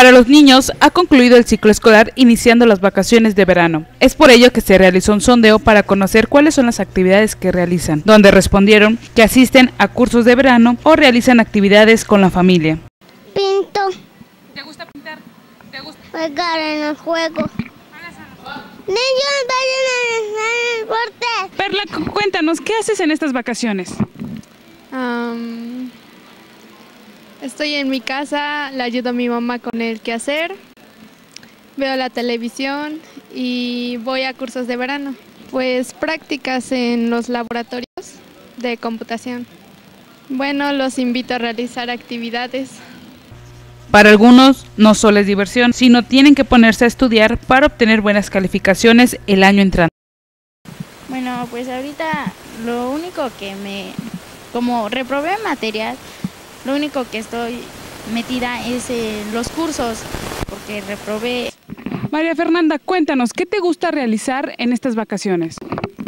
Para los niños ha concluido el ciclo escolar iniciando las vacaciones de verano. Es por ello que se realizó un sondeo para conocer cuáles son las actividades que realizan, donde respondieron que asisten a cursos de verano o realizan actividades con la familia. Pinto. ¿Te gusta pintar? ¿Te gusta jugar en los juegos? Niños, vayan a el deporte. Perla, cuéntanos, ¿qué haces en estas vacaciones? Estoy en mi casa, le ayudo a mi mamá con el quehacer, veo la televisión y voy a cursos de verano. Pues prácticas en los laboratorios de computación. Bueno, los invito a realizar actividades. Para algunos no solo es diversión, sino tienen que ponerse a estudiar para obtener buenas calificaciones el año entrante. Bueno, pues ahorita lo único que como reprobé material, lo único que estoy metida es en los cursos, porque reprobé. María Fernanda, cuéntanos, ¿qué te gusta realizar en estas vacaciones?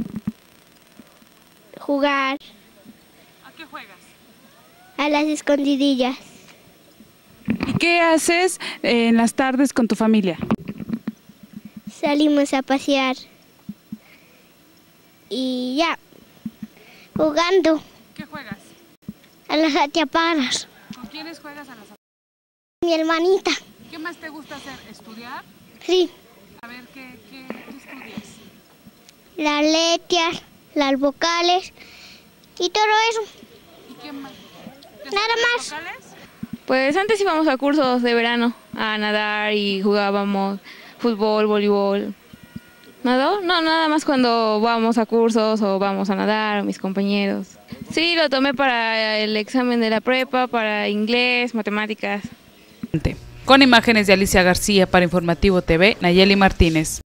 Jugar ¿A qué juegas? a las escondidillas. ¿Y qué haces en las tardes con tu familia? Salimos a pasear. Y ya, jugando ¿Qué juegas? a las atrapadas. ¿Con quiénes juegas a las? Mi hermanita. ¿Qué más te gusta hacer? ¿Estudiar? Sí, A ver, ¿qué estudias? las letras, las vocales y todo eso. ¿Y qué más? Nada más. Pues antes íbamos a cursos de verano, a nadar y jugábamos fútbol, voleibol. ¿Nadó? No, nada más cuando vamos a cursos o vamos a nadar, mis compañeros. Sí, lo tomé para el examen de la prepa, para inglés, matemáticas. Con imágenes de Alicia García para Informativo TV, Nayeli Martínez.